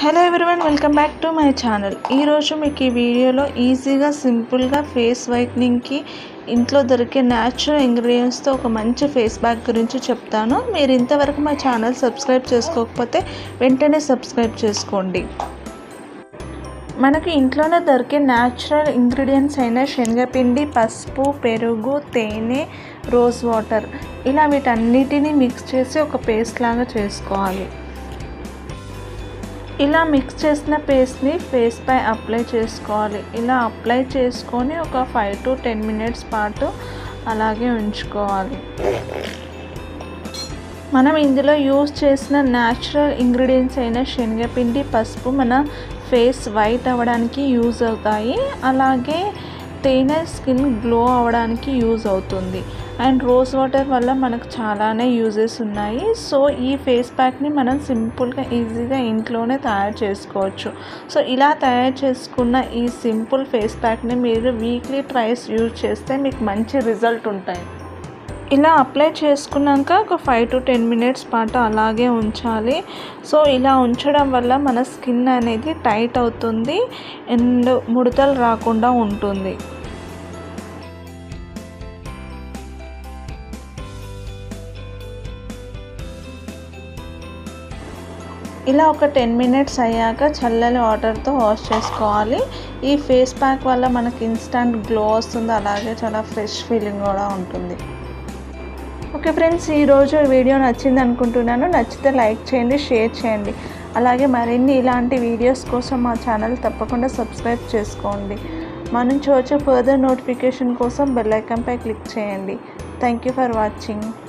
Hello everyone, welcome back to my channel. ఈరోజు మీకు ఈ వీడియోలో ఈజీగా సింపుల్గా ఫేస్ వైట్నింగ్కి ఇంట్లో దొరికే న్యాచురల్ ఇంగ్రీడియంట్స్తో ఒక మంచి ఫేస్ ప్యాక్ గురించి చెప్తాను. మీరు ఇంతవరకు మా ఛానల్ సబ్స్క్రైబ్ చేసుకోకపోతే వెంటనే సబ్స్క్రైబ్ చేసుకోండి. మనకి ఇంట్లోనే దొరికే న్యాచురల్ ఇంగ్రీడియంట్స్ అయిన శనగపిండి, పసుపు, పెరుగు, తేనె, రోజ్ వాటర్ ఇలా వీటన్నిటిని మిక్స్ చేసి ఒక పేస్ట్ లాగా చేసుకోవాలి. ఇలా మిక్స్ చేసిన పేస్ట్ని ఫేస్ పై అప్లై చేసుకోవాలి. ఇలా అప్లై చేసుకొని ఒక 5 to 10 minutes పాటు అలాగే ఉంచుకోవాలి. మనం ఇందులో యూజ్ చేసిన న్యాచురల్ ఇంగ్రీడియంట్స్ అయిన శనగపిండి, పసుపు మన ఫేస్ వైట్ అవ్వడానికి యూజ్ అవుతాయి. అలాగే తేనె స్కిన్ గ్లో అవ్వడానికి యూజ్ అవుతుంది. అండ్ రోజ్ వాటర్ వల్ల మనకు చాలానే యూజెస్ ఉన్నాయి. సో ఈ ఫేస్ ప్యాక్ని మనం సింపుల్గా ఈజీగా ఇంట్లోనే తయారు చేసుకోవచ్చు. సో ఇలా తయారు చేసుకున్న ఈ సింపుల్ ఫేస్ ప్యాక్ని మీరు వీక్లీ ట్వైస్ యూజ్ చేస్తే మీకు మంచి రిజల్ట్ ఉంటాయి. ఇలా అప్లై చేసుకున్నాక ఒక 5 to 10 minutes పాటు అలాగే ఉంచాలి. సో ఇలా ఉంచడం వల్ల మన స్కిన్ అనేది టైట్ అవుతుంది అండ్ ముడతలు రాకుండా ఉంటుంది. ఇలా ఒక 10 minutes అయ్యాక చల్లని వాటర్తో వాష్ చేసుకోవాలి. ఈ ఫేస్ ప్యాక్ వల్ల మనకి ఇన్స్టంట్ గ్లో వస్తుంది, అలాగే చాలా ఫ్రెష్ ఫీలింగ్ కూడా ఉంటుంది. ఓకే ఫ్రెండ్స్, ఈరోజు వీడియో నచ్చింది అనుకుంటున్నాను. నచ్చితే లైక్ చేయండి, షేర్ చేయండి. అలాగే మరిన్ని ఇలాంటి వీడియోస్ కోసం మా ఛానల్ తప్పకుండా సబ్స్క్రైబ్ చేసుకోండి. మా నుంచి వచ్చే ఫర్దర్ నోటిఫికేషన్ కోసం బెల్ ఐకాన్పై క్లిక్ చేయండి. Thank you for watching.